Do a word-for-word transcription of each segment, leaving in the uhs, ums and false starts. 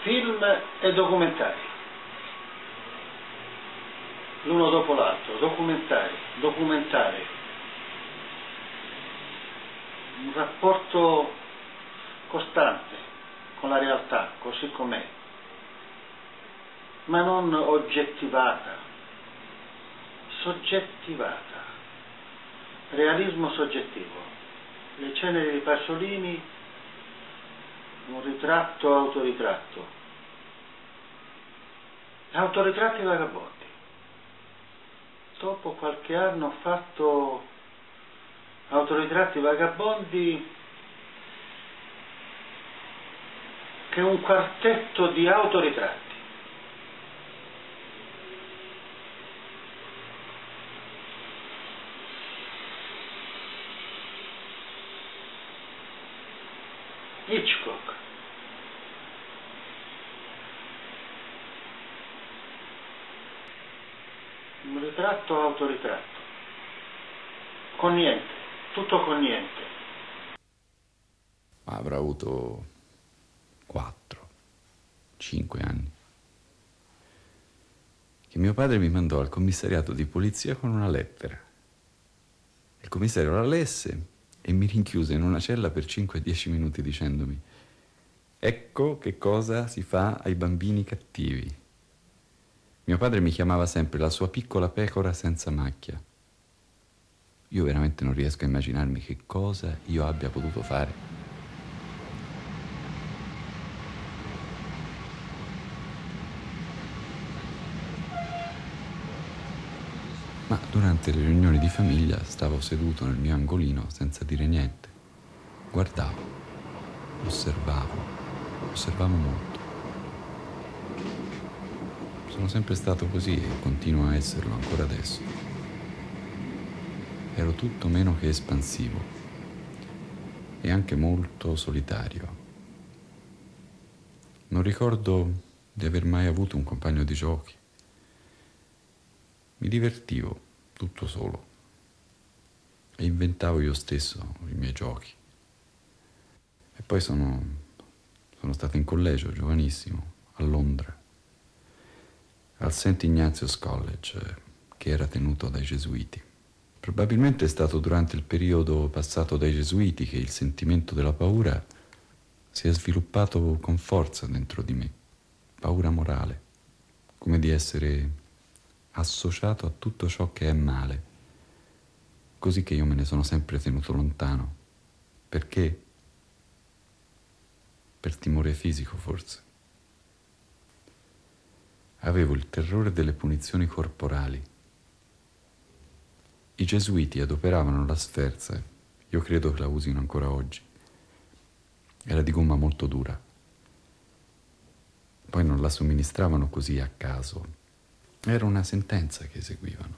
film e documentari, l'uno dopo l'altro, documentari, documentari, un rapporto costante con la realtà, così com'è, ma non oggettivata, soggettivata, realismo soggettivo. Le ceneri di Pasolini, un ritratto autoritratto, autoritratti vagabondi. Dopo qualche anno ho fatto autoritratti vagabondi, che è un quartetto di autoritratti. Hitchcock. Un ritratto autoritratto. Con niente, tutto con niente. Avrà avuto quattro, cinque anni. Che mio padre mi mandò al commissariato di polizia con una lettera. Il commissario la lesse e mi rinchiuse in una cella per cinque dieci minuti dicendomi: ecco che cosa si fa ai bambini cattivi. Mio padre mi chiamava sempre la sua piccola pecora senza macchia. Io veramente non riesco a immaginarmi che cosa io abbia potuto fare. Ma durante le riunioni di famiglia stavo seduto nel mio angolino senza dire niente. Guardavo, osservavo, osservavo molto. Sono sempre stato così e continuo a esserlo ancora adesso. Ero tutto meno che espansivo e anche molto solitario. Non ricordo di aver mai avuto un compagno di giochi. Mi divertivo tutto solo e inventavo io stesso i miei giochi. E poi sono, sono stato in collegio, giovanissimo, a Londra, al Saint Ignatius College, che era tenuto dai gesuiti. Probabilmente è stato durante il periodo passato dai gesuiti che il sentimento della paura si è sviluppato con forza dentro di me, paura morale, come di essere associato a tutto ciò che è male, così che io me ne sono sempre tenuto lontano. Perché? Per timore fisico, forse. Avevo il terrore delle punizioni corporali. I gesuiti adoperavano la sferza, io credo che la usino ancora oggi. Era di gomma molto dura. Poi non la somministravano così a caso. Era una sentenza che eseguivano.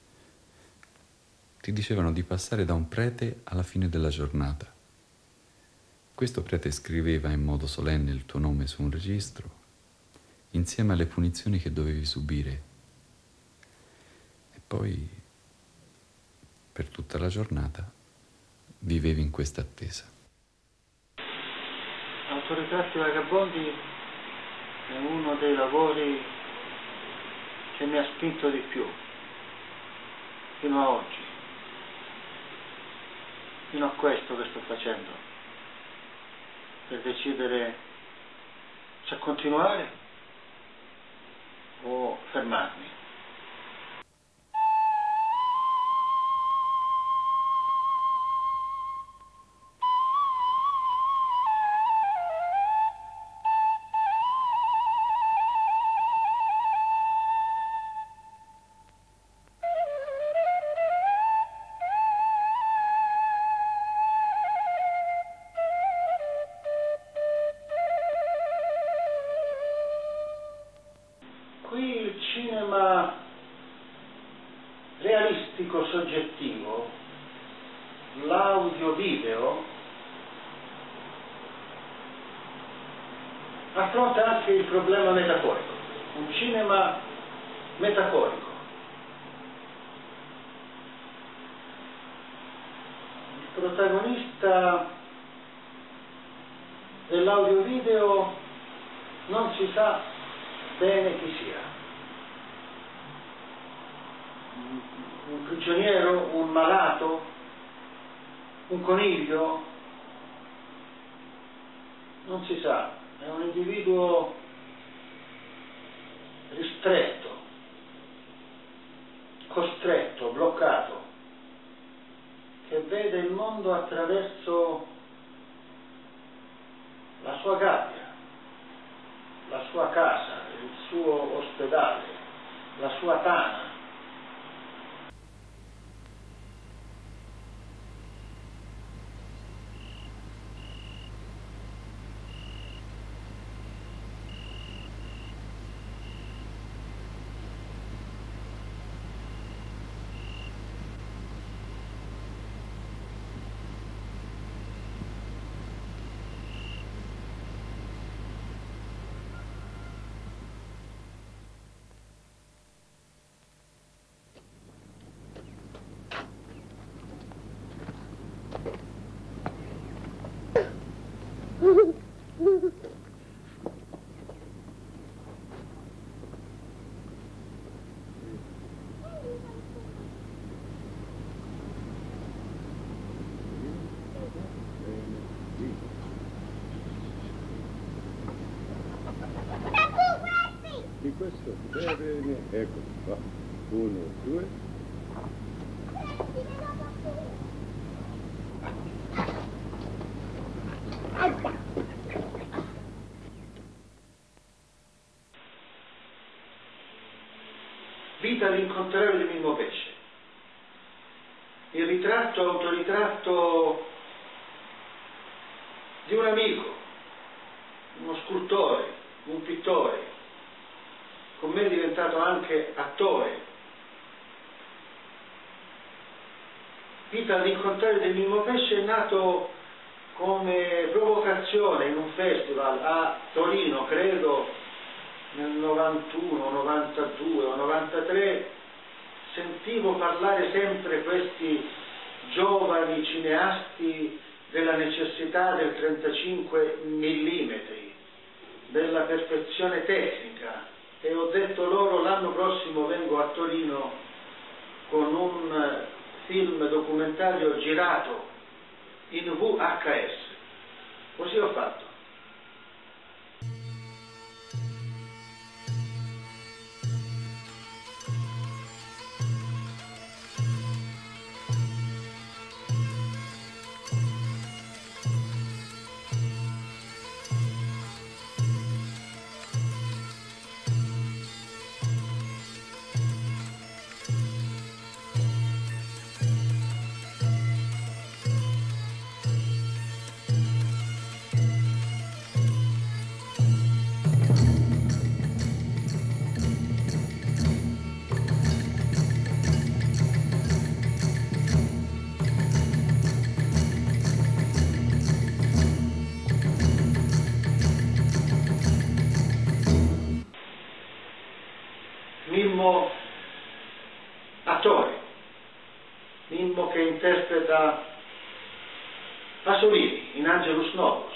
Ti dicevano di passare da un prete alla fine della giornata. Questo prete scriveva in modo solenne il tuo nome su un registro, insieme alle punizioni che dovevi subire. E poi, per tutta la giornata, vivevi in questa attesa. Autoritratti vagabondi è uno dei lavori che mi ha spinto di più, fino a oggi, fino a questo che sto facendo, per decidere se continuare o fermarmi. Qui il cinema realistico soggettivo, l'audio-video, affronta anche il problema metaforico, un cinema metaforico. Il protagonista dell'audio-video non si sa bene chi sia. Un prigioniero, un malato, un coniglio, non si sa, è un individuo ristretto, costretto, bloccato, che vede il mondo attraverso la sua gabbia, la sua casa, il suo ospedale, la sua tana. Di questo bene, ecco qua, uno, due. Vita all'incontrario di Mimmo Pesce. Il ritratto, autoritratto di un amico, uno scultore, un pittore, con me è diventato anche attore. Vita all'incontrario di Mimmo Pesce è nato come provocazione in un festival a Torino, credo nel novantuno, novantadue o novantatré. Sentivo parlare sempre questi giovani cineasti della necessità del trentacinque millimetri, della perfezione tecnica, e ho detto loro: l'anno prossimo vengo a Torino con un film documentario girato in V H S. Così ho fatto. Mimmo attore, Mimmo che interpreta Pasolini in Angelus Novus,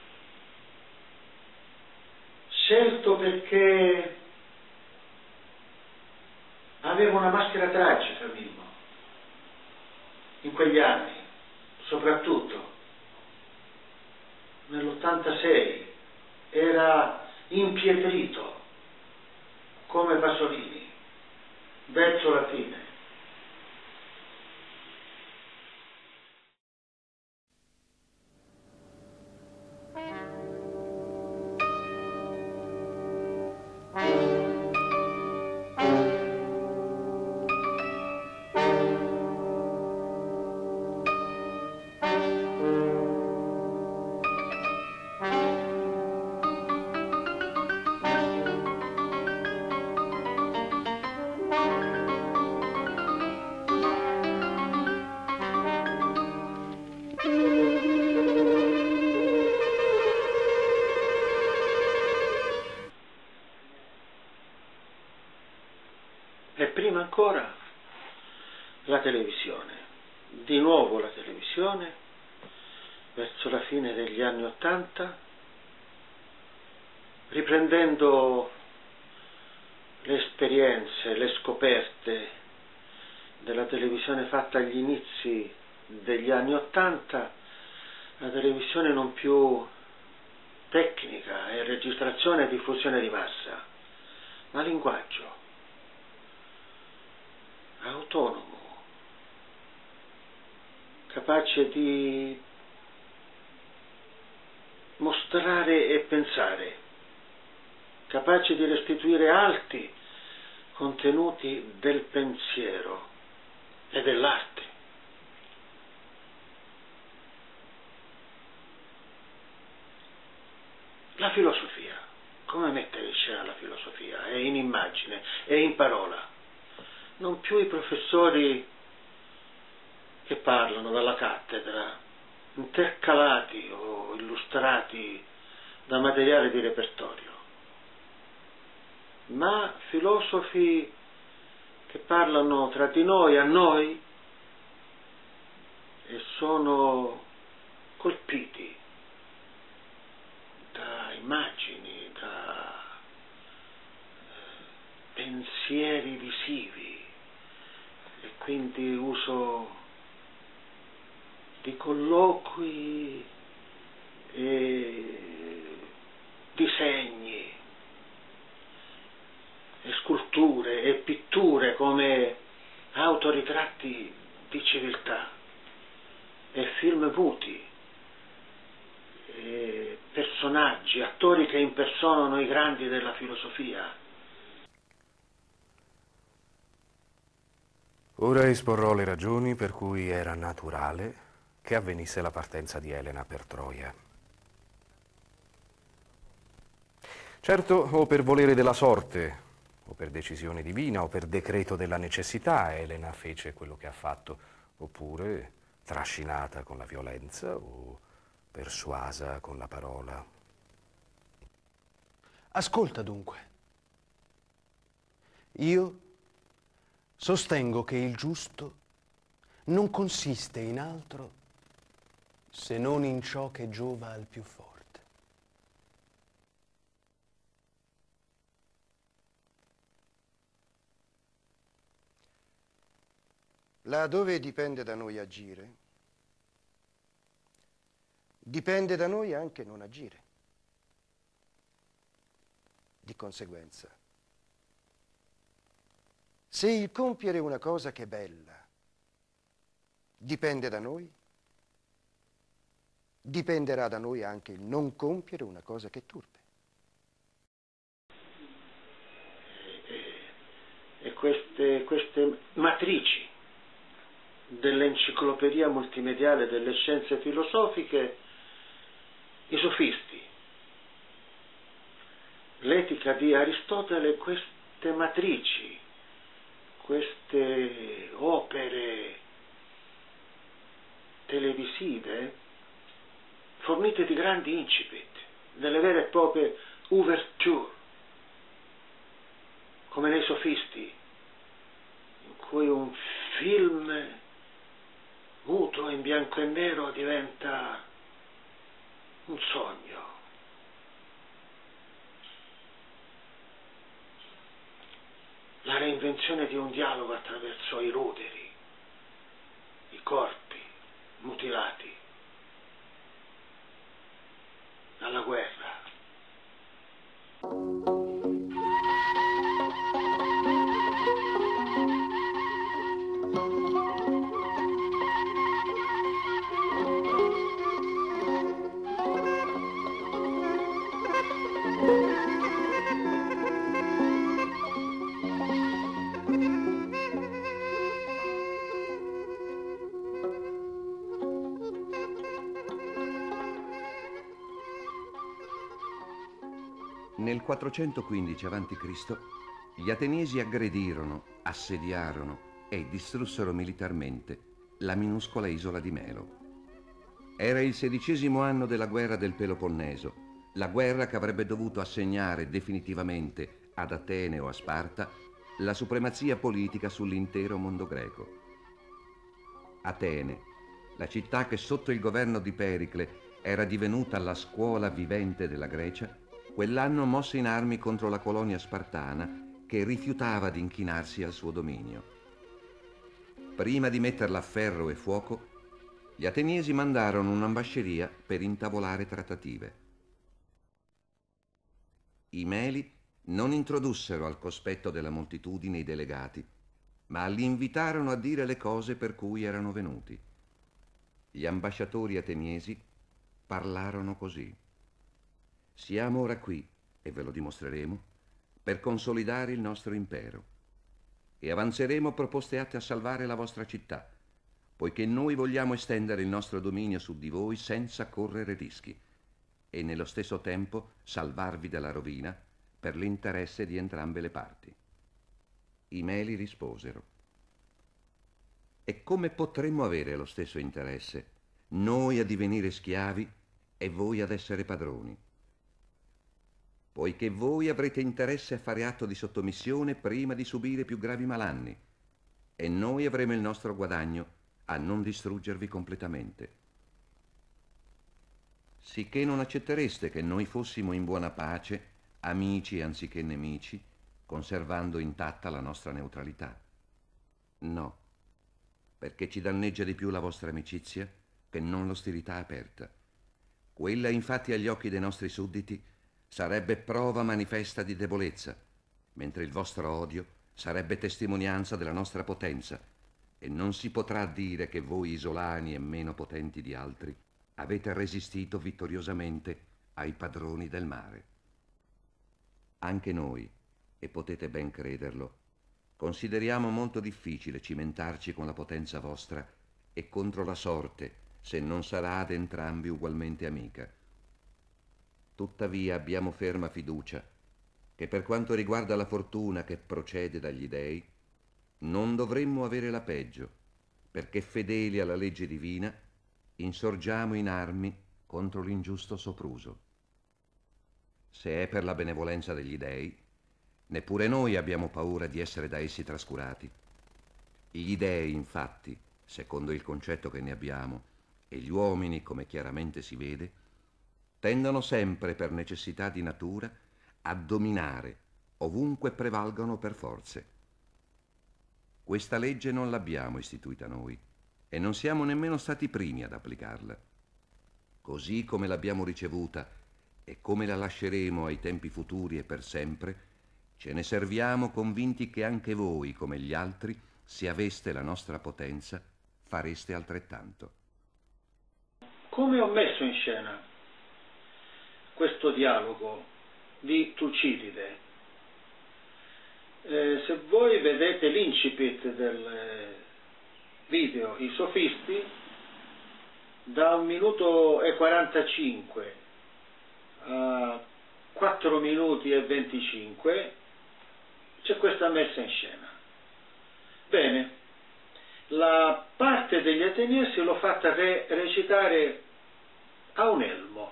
scelto perché aveva una maschera tragica Mimmo, in quegli anni, soprattutto nell'ottantasei, era impietrito come Pasolini, verso la fine. E prima ancora la televisione, di nuovo la televisione, verso la fine degli anni Ottanta, riprendendo le esperienze, le scoperte della televisione fatta agli inizi degli anni Ottanta, la televisione non più tecnica e registrazione e diffusione di massa, ma linguaggio autonomo, capace di mostrare e pensare, capace di restituire alti contenuti del pensiero e dell'arte. La filosofia, come mettere in scena la filosofia? È in immagine, è in parola. Non più i professori che parlano dalla cattedra, intercalati o illustrati da materiale di repertorio, ma filosofi che parlano tra di noi, a noi, e sono colpiti da immagini, da pensieri visivi, e quindi uso di colloqui e disegni e sculture e pitture come autoritratti di civiltà e film muti e personaggi, attori che impersonano i grandi della filosofia. Ora esporrò le ragioni per cui era naturale che avvenisse la partenza di Elena per Troia. Certo, o per volere della sorte, o per decisione divina, o per decreto della necessità, Elena fece quello che ha fatto, oppure trascinata con la violenza o persuasa con la parola. Ascolta dunque. Io sostengo che il giusto non consiste in altro se non in ciò che giova al più forte. Là dove dipende da noi agire, dipende da noi anche non agire. Di conseguenza, se il compiere una cosa che è bella dipende da noi, dipenderà da noi anche il non compiere una cosa che è turpe. E queste, queste matrici dell'enciclopedia multimediale delle scienze filosofiche, i sofisti, l'etica di Aristotele, queste matrici, queste opere televisive fornite di grandi incipit, delle vere e proprie ouverture, come nei sofisti, in cui un film muto in bianco e nero diventa un sogno. La reinvenzione di un dialogo attraverso i ruderi, i corpi mutilati dalla guerra. Nel quattrocentoquindici avanti Cristo gli ateniesi aggredirono, assediarono e distrussero militarmente la minuscola isola di Melo. Era il sedicesimo anno della guerra del Peloponneso, la guerra che avrebbe dovuto assegnare definitivamente ad Atene o a Sparta la supremazia politica sull'intero mondo greco. Atene, la città che sotto il governo di Pericle era divenuta la scuola vivente della Grecia, quell'anno mosse in armi contro la colonia spartana che rifiutava di inchinarsi al suo dominio. Prima di metterla a ferro e fuoco, gli ateniesi mandarono un'ambasceria per intavolare trattative. I Meli non introdussero al cospetto della moltitudine i delegati, ma li invitarono a dire le cose per cui erano venuti. Gli ambasciatori ateniesi parlarono così: siamo ora qui, e ve lo dimostreremo, per consolidare il nostro impero, e avanzeremo proposte atte a salvare la vostra città, poiché noi vogliamo estendere il nostro dominio su di voi senza correre rischi, e nello stesso tempo salvarvi dalla rovina per l'interesse di entrambe le parti. I Meli risposero: e come potremmo avere lo stesso interesse, noi a divenire schiavi e voi ad essere padroni? Poiché voi avrete interesse a fare atto di sottomissione prima di subire più gravi malanni, e noi avremo il nostro guadagno a non distruggervi completamente. Sicché non accettereste che noi fossimo in buona pace, amici anziché nemici, conservando intatta la nostra neutralità. No, perché ci danneggia di più la vostra amicizia che non l'ostilità aperta. Quella infatti agli occhi dei nostri sudditi sarebbe prova manifesta di debolezza, mentre il vostro odio sarebbe testimonianza della nostra potenza, e non si potrà dire che voi isolani e meno potenti di altri avete resistito vittoriosamente ai padroni del mare. Anche noi, e potete ben crederlo, consideriamo molto difficile cimentarci con la potenza vostra e contro la sorte, se non sarà ad entrambi ugualmente amica. Tuttavia abbiamo ferma fiducia che per quanto riguarda la fortuna che procede dagli dèi, non dovremmo avere la peggio, perché fedeli alla legge divina insorgiamo in armi contro l'ingiusto sopruso. Se è per la benevolenza degli dèi, neppure noi abbiamo paura di essere da essi trascurati. Gli dèi, infatti, secondo il concetto che ne abbiamo, e gli uomini, come chiaramente si vede, tendono sempre per necessità di natura a dominare ovunque prevalgano per forze. Questa legge non l'abbiamo istituita noi e non siamo nemmeno stati primi ad applicarla. Così come l'abbiamo ricevuta e come la lasceremo ai tempi futuri e per sempre, ce ne serviamo convinti che anche voi, come gli altri, se aveste la nostra potenza, fareste altrettanto. Come ho messo in scena questo dialogo di Tucidide? Eh, se voi vedete l'incipit del video I Sofisti, da un minuto e quarantacinque a quattro minuti e venticinque c'è questa messa in scena. Bene, la parte degli ateniesi l'ho fatta re- recitare a un elmo.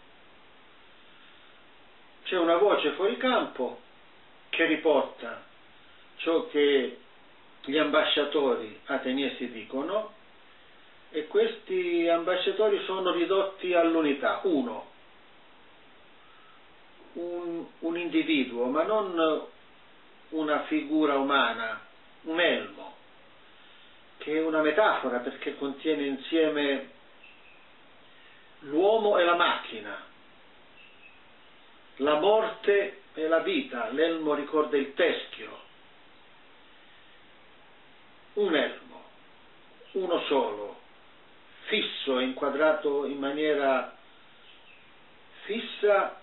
C'è una voce fuori campo che riporta ciò che gli ambasciatori ateniesi dicono, e questi ambasciatori sono ridotti all'unità. Uno, un, un individuo, ma non una figura umana, un elmo, che è una metafora perché contiene insieme l'uomo e la macchina, la morte e la vita. L'elmo ricorda il teschio. Un elmo, uno solo, fisso e inquadrato in maniera fissa,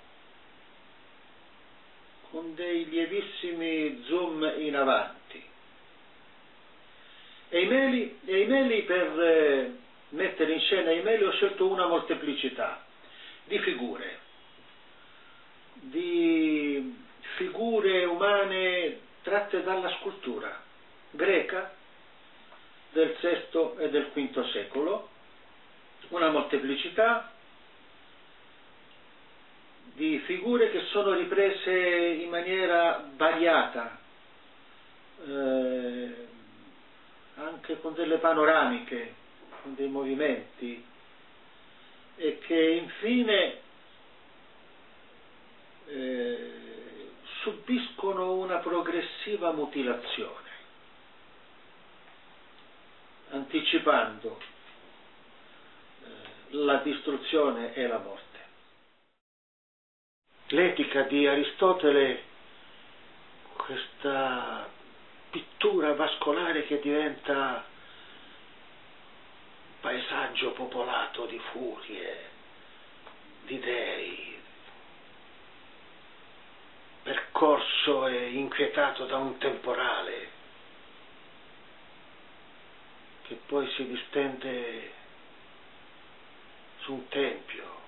con dei lievissimi zoom in avanti. E i meli, e i meli per eh, mettere in scena i meli ho scelto una molteplicità di figure, di figure umane tratte dalla scultura greca del sesto e del quinto secolo, una molteplicità di figure che sono riprese in maniera variata, eh, anche con delle panoramiche, con dei movimenti, e che infine eh, subiscono una progressiva mutilazione, anticipando eh, la distruzione e la morte. L'etica di Aristotele, questa pittura vascolare che diventa paesaggio popolato di furie, di dei, percorso e inquietato da un temporale che poi si distende su un tempio,